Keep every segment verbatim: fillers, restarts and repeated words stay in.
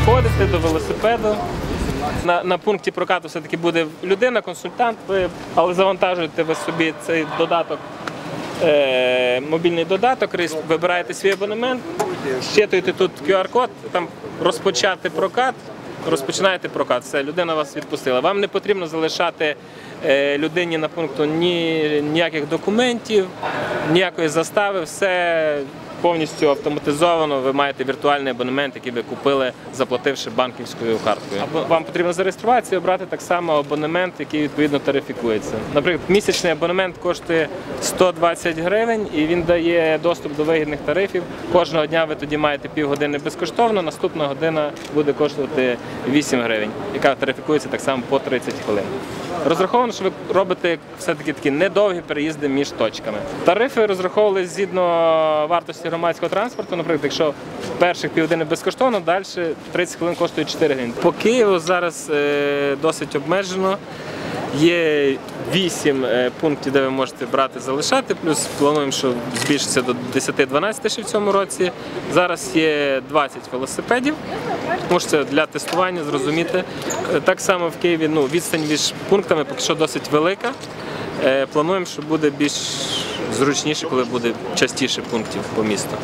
підходите до велосипеду. На, на пункті прокату все-таки буде людина, консультант, ви, але завантажуєте ви собі цей додаток, е, мобільний додаток, вибираєте свій абонемент, щитуєте тут ку ар код, там розпочати прокат, розпочинаєте прокат, все, людина вас відпустила. Вам не потрібно залишати е, людині на пункту ні, ніяких документів, ніякої застави, все повністю автоматизовано, ви маєте віртуальний абонемент, який ви купили, заплативши банківською карткою. Вам потрібно зареєструватися і обрати так само абонемент, який відповідно тарифікується. Наприклад, місячний абонемент коштує сто двадцять гривень і він дає доступ до вигідних тарифів. Кожного дня ви тоді маєте півгодини безкоштовно, наступна година буде коштувати вісім гривень, яка тарифікується так само по тридцять хвилин. Розраховано, що ви робите все-таки такі недовгі переїзди між точками. Тарифи розраховували згідно вартості громадського транспорту. Наприклад, якщо перших півгодини безкоштовно, далі тридцять хвилин коштує чотири гривні. По Києву зараз е, досить обмежено. Є вісім пунктів, де ви можете брати, залишати, плюс плануємо, що збільшиться до десяти-дванадцяти ще в цьому році. Зараз є двадцять велосипедів, тому що це для тестування, зрозуміти. Так само в Києві ну, відстань між пунктами поки що досить велика. Плануємо, що буде більш зручніше, коли буде частіше пунктів по місту.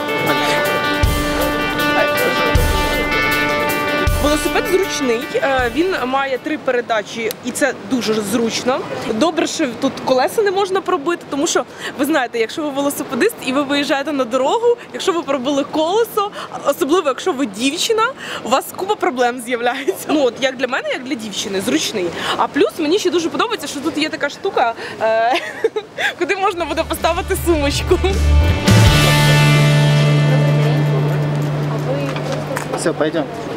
Велосипед зручний, він має три передачі і це дуже зручно. Добре, що тут колеса не можна пробити, тому що, ви знаєте, якщо ви велосипедист і ви виїжджаєте на дорогу, якщо ви пробили колесо, особливо якщо ви дівчина, у вас купа проблем з'являється. Ну от, як для мене, як для дівчини, зручний. А плюс мені ще дуже подобається, що тут є така штука, е куди можна буде поставити сумочку. Все, пойдем.